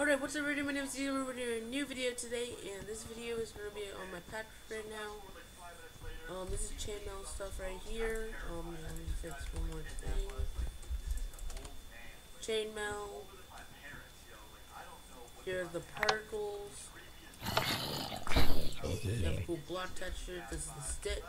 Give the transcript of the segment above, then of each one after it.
Alright, what's up everybody, my name is Zero. We're doing a new video today, and this video is going to be on my patch right now. This is chainmail stuff right here. Let me fix one more thing. Chainmail. Here are the particles. You have a cool block texture. This is the stick.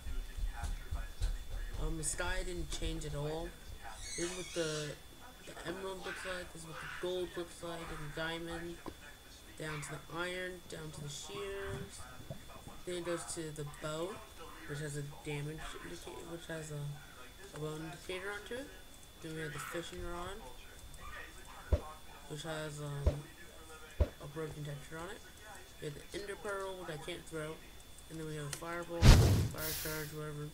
The sky didn't change at all. This is what the emerald looks like. This is what the gold looks like, and the diamond. Down to the iron, down to the shears. Then it goes to the bow, which has a damage indicator, which has a bow indicator onto it. Then we have the fishing rod, which has a broken texture on it. We have the ender pearl, which I can't throw. And then we have a fireball, fire charge, whatever.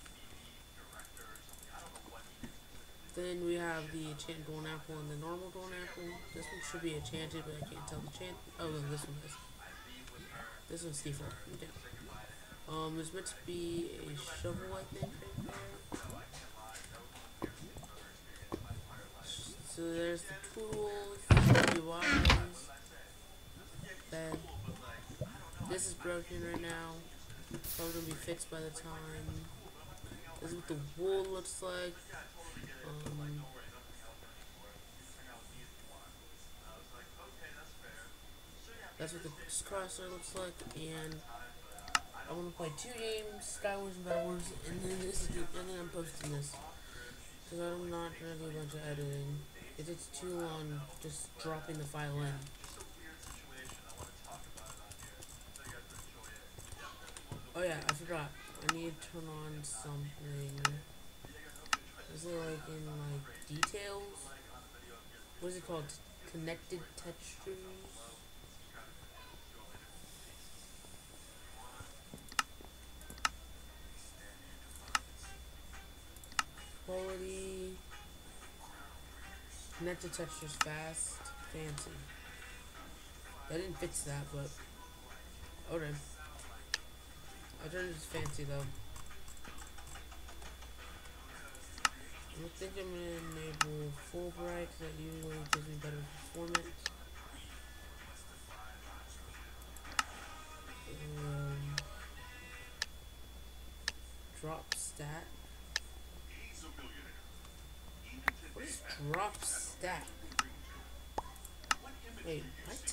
Then we have the enchanted golden apple and the normal golden apple. This one should be enchanted, but I can't tell the enchant. Oh, no, this one is. This one's default. Okay. There's meant to be a shovel, I think, right there. So there's the tools, the UIs, bed. This is broken right now. Probably gonna be fixed by the time. This is what the wool looks like. That's what the crosshair looks like, and I want to play 2 games, Skywars and Bed Wars, and then I'm posting this, because I'm not gonna do a bunch of editing. It takes too long just dropping the file in. Oh yeah, I forgot. I need to turn on something. Is it like in like details? What is it called? Connected textures? Quality. Connected textures fast. Fancy. I didn't fix that, but okay. I turned it to fancy though. I think I'm going to enable Fulbright, because that usually gives me better performance. Drop stat. What is drop stat? Wait, what?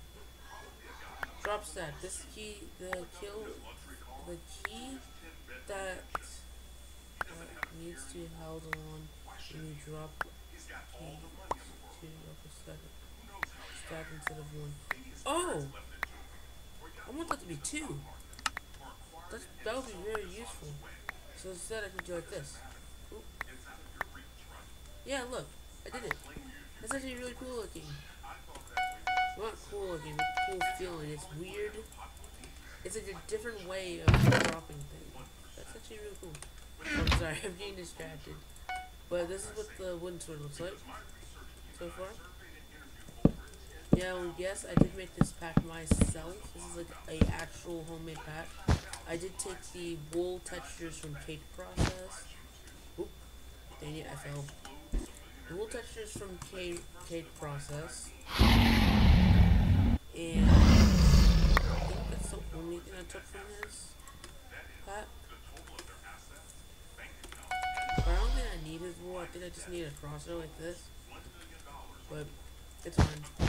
Drop stat. This key, the key that needs to be held on when you drop key to drop a stat instead of 1. Oh! I want that to be 2. That would be very useful. So instead I can do like this. Oop. Yeah, look. I did it. That's actually really cool looking. Well, not cool looking, but cool feeling. It's weird. It's like a different way of dropping things. That's actually really cool. I'm sorry, I'm getting distracted. But this is what the wooden sword looks like so far. Yeah, well, yes, I did make this pack myself. This is like a actual homemade pack. I did take the wool textures from Cake Process. Oop, dang it, I fell. The wool textures from Cake Process. And I think that's the only thing I took from his pack. But I don't think I need his wool. I think I just need a crosshair like this. But it's fine.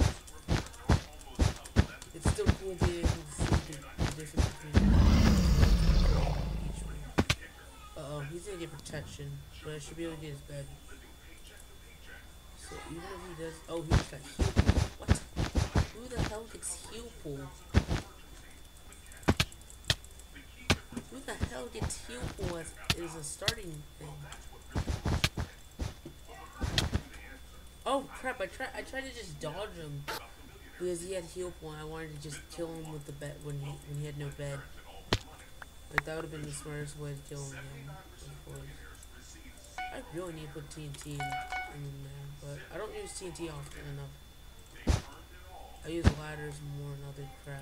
It's still cool being able to see the difference between each one. He's gonna get protection, but I should be able to get his bed. So even if he does, oh, he just got heal pool. What? Who the hell gets heal pool? Who the hell gets heal pool as a starting thing? Oh crap! I tried to just dodge him because he had heal pool, and I wanted to just kill him with the bed when he had no bed. Like that would have been the smartest way to kill him. I really need to put TNT in there, but I don't use TNT often enough. I use ladders more and other crap.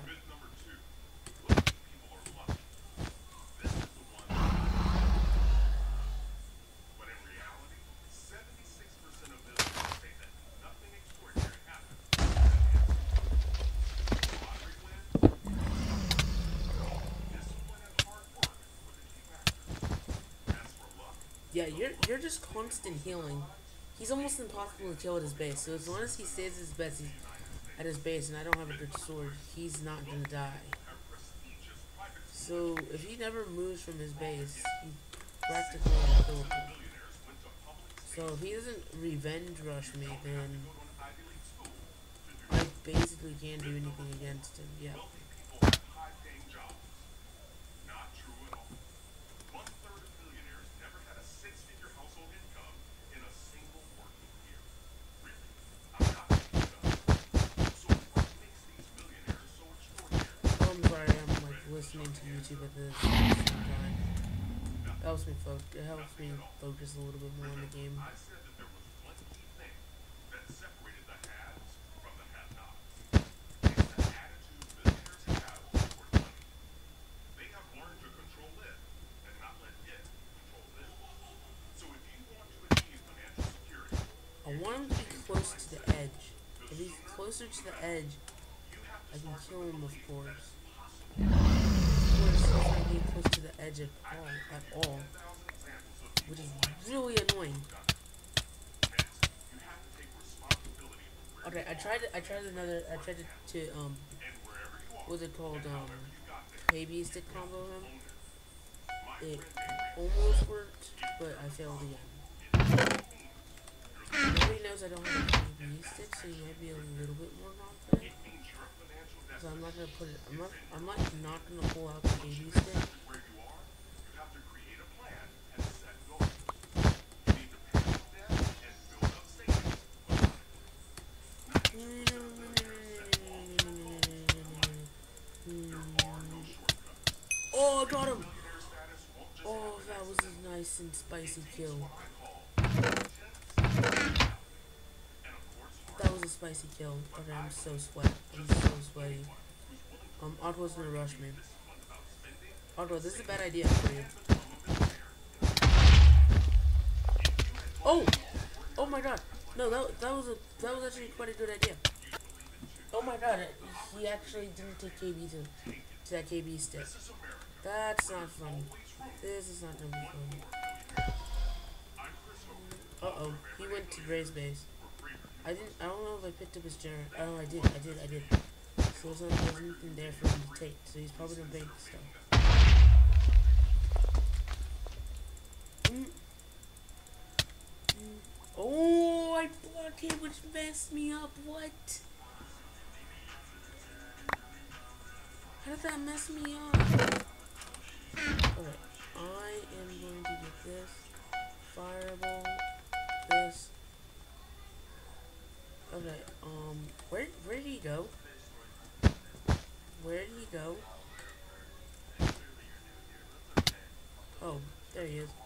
Yeah, you're just constant healing. He's almost impossible to kill at his base. So as long as he stays at his base, and I don't have a good sword, he's not gonna die. So if he never moves from his base, he practically unkillable. So if he doesn't revenge rush me, then I basically can't do anything against him. Yeah. Oh, I'm sorry, I'm like listening to YouTube at the same time. It helps me focus a little bit more on the game. I want him to be close to the edge. If he's closer to the edge, I can kill him, of course. Of course, he's not getting close to the edge at all, which is really annoying. Okay, I tried to what's it called, KB stick combo him. It almost worked, but I failed again. Nobody knows I don't have a KB stick, so you might be a little bit more confident. So I'm not gonna put it. I'm not gonna pull out the KB stick. Oh, I got him! Oh, that was a nice and spicy kill. That was a spicy kill. Okay, I'm so sweaty. Otto's gonna rush me. Otto, this is a bad idea for you. Oh! Oh my god! No, that was actually quite a good idea. Oh my god, he actually didn't take KB to that KB stick. That's not fun. This is not gonna be fun. Uh-oh, he went to Gray's base. I don't know if I picked up his generator. Oh, I did. So there's nothing there for him to take, so he's probably gonna bank stuff. Oh, I blocked him, which messed me up. What? How did that mess me up? Alright, I am going to get this. Fireball. This. Okay, where did he go? Where did he go? Oh, there he is.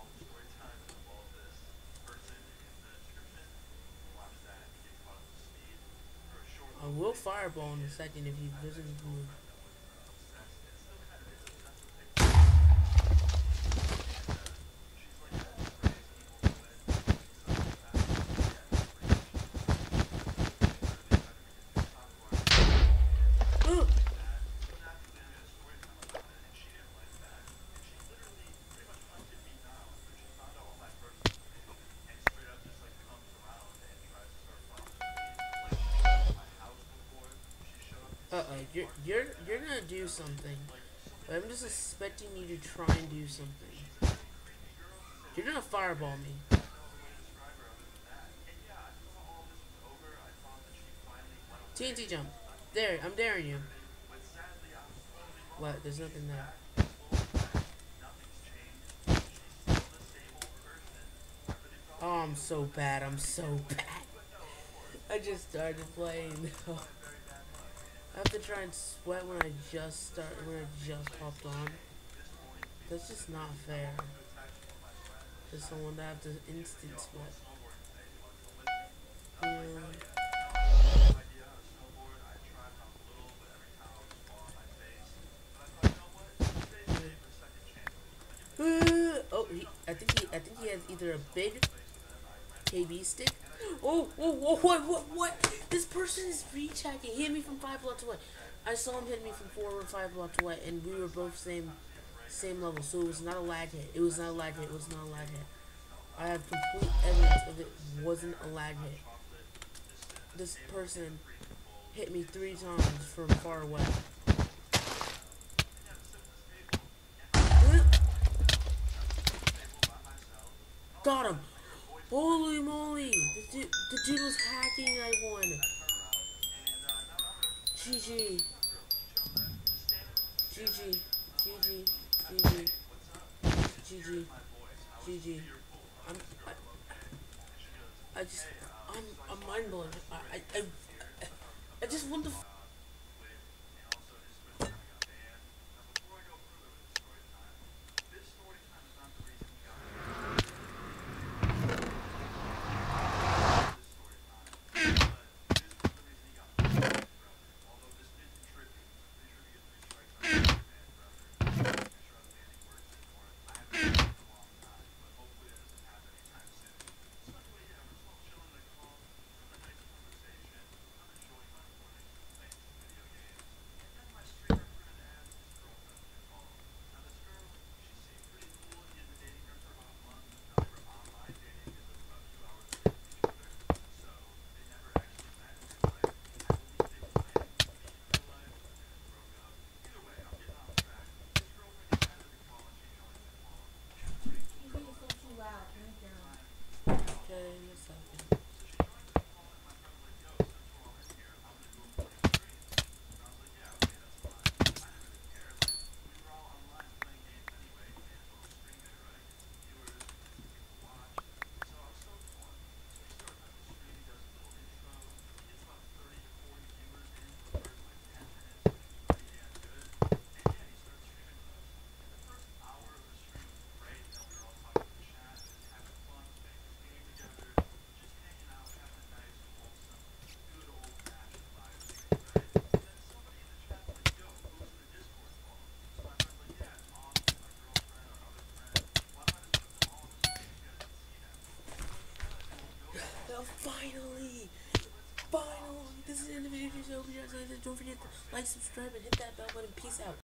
I will fireball in a second if he doesn't move. You're gonna do something. But I'm just expecting you to try and do something. You're gonna fireball me. TNT jump. There, I'm daring you. What? There's nothing there. Oh, I'm so bad. I just started playing. I have to try and sweat when I just popped on. That's just not fair. For someone to have to instant sweat. Oh, I think he has either a big KB stick. Oh, what? This person is reach-hacking. He hit me from 5 blocks away. I saw him hit me from 4 or 5 blocks away, and we were both same level, so it was not a lag hit. It was not a lag hit. I have complete evidence of it wasn't a lag hit. This person hit me 3 times from far away. Got him! Holy moly! The dude was hacking. I won. GG. GG. GG. GG. GG. GG. I'm. I just. I'm mind blown. I just want the. Okay, in a second. Finally! Finally! This is the end of the video. Don't forget to like, subscribe, and hit that bell button. Peace out.